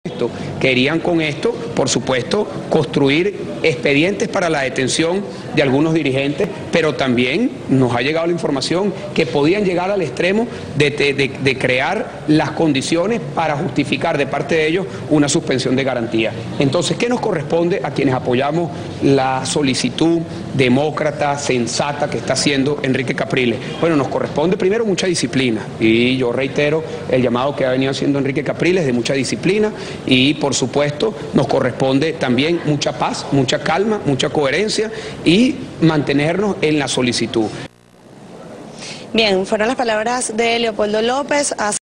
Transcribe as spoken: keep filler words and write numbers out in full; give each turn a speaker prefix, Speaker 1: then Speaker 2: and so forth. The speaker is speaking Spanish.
Speaker 1: Esto. Querían con esto, por supuesto, construir expedientes para la detención de algunos dirigentes, pero también nos ha llegado la información que podían llegar al extremo de, de, de crear las condiciones para justificar de parte de ellos una suspensión de garantía. Entonces, ¿qué nos corresponde a quienes apoyamos la solicitud demócrata, sensata que está haciendo Enrique Capriles? Bueno, nos corresponde primero mucha disciplina, y yo reitero el llamado que ha venido haciendo Enrique Capriles de mucha disciplina, y por supuesto nos corresponde también mucha paz, mucha calma, mucha coherencia y mantenernos en la solicitud.
Speaker 2: Bien, fueron las palabras de Leopoldo López.